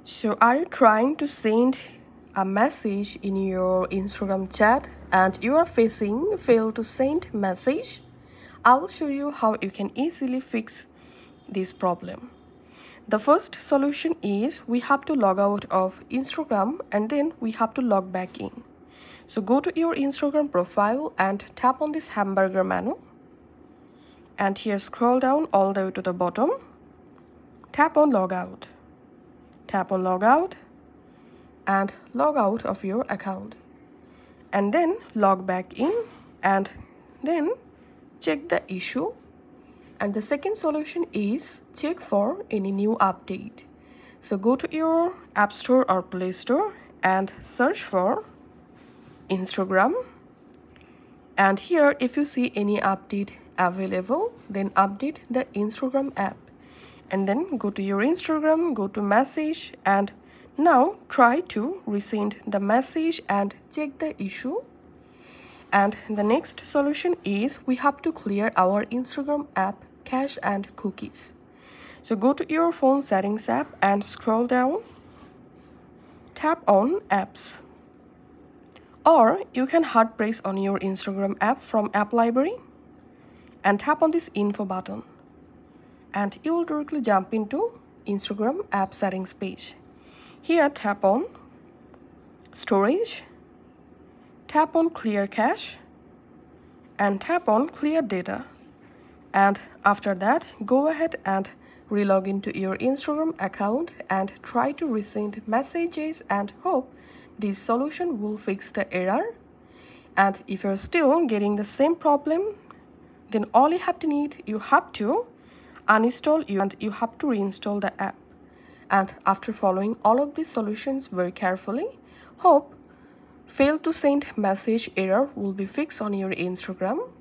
So are you trying to send a message in your Instagram chat and you are facing fail to send message? I will show you how you can easily fix this problem. The first solution is we have to log out of Instagram and then we have to log back in. So go to your Instagram profile and tap on this hamburger menu. And here scroll down all the way to the bottom. Tap on logout. Tap on logout and log out of your account. And then log back in and then check the issue. And the second solution is check for any new update. So go to your App Store or Play Store and search for Instagram. And here if you see any update available, then update the Instagram app. And then go to your Instagram, go to message, and now try to resend the message and check the issue. And the next solution is we have to clear our Instagram app cache and cookies. So go to your phone settings app and scroll down. Tap on apps. Or you can hard press on your Instagram app from app library and tap on this info button. And you will directly jump into Instagram app settings page. Here tap on storage, tap on clear cache, and tap on clear data. And after that, go ahead and relog into your Instagram account and try to resend messages and hope this solution will fix the error. And if you're still getting the same problem, then all you have to uninstall and you have to reinstall the app. And after following all of these solutions very carefully, hope fail to send message error will be fixed on your Instagram.